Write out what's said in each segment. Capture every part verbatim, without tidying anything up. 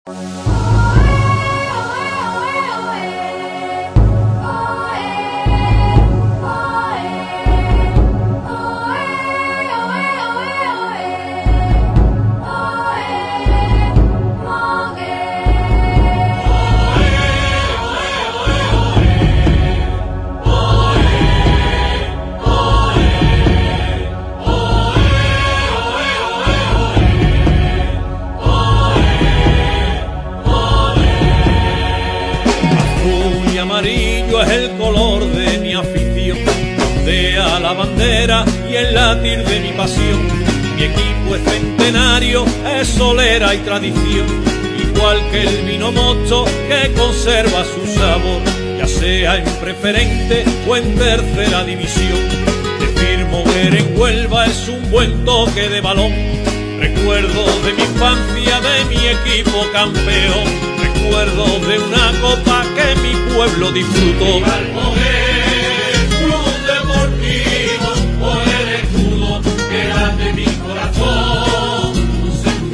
Amarillo es el color de mi afición, ondea la bandera y el latir de mi pasión. Mi equipo es centenario, es solera y tradición, igual que el vino mosto que conserva su sabor, ya sea en preferente o en tercera división. Decir Moguer en Huelva es un buen toque de balón, recuerdo de mi infancia, de mi equipo campeón. Recuerdo de una copa que mi pueblo disfrutó. Al Moguer, club deportivo, por el escudo que late mi corazón. Un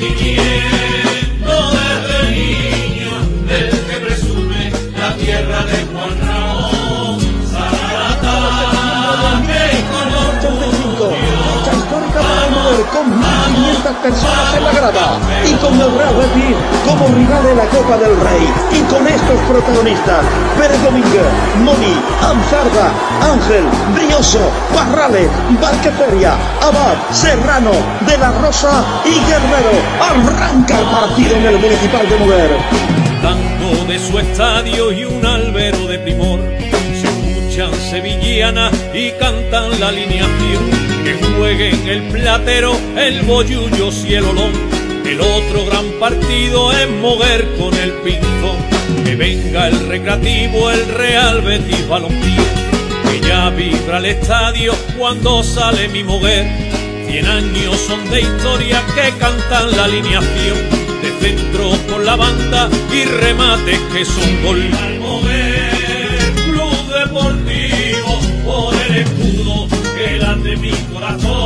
sentimiento desde niño, del que presume la tierra de Juan Ramón. Zarata, que con orgullo, fecha histórica para el Moguer, con mil quinientas personas en la grada y con el Real Betis como rival de la Copa del Rey, y con estos protagonistas: Pérez Domínguez, Moni, Amsarda, Ángel, Brioso, Parrales, Valqueferia, Abad, Serrano, De la Rosa y Guerrero. Arranca el partido en el Municipal de Moguer. Tanto de su estadio y un albero de primor, se escuchan sevillanas y cantan la alineación. Que jueguen el Platero, el Bollullos y el Olón. El otro gran partido es Moguer con el Pinzón. Que venga el Recreativo, el Real Betis Balompié, que ya vibra el estadio cuando sale mi Moguer. Cien años son de historia que cantan la alineación, de centro con la banda y remates que son gol. Al Moguer, club deportivo, por el escudo que late mi corazón.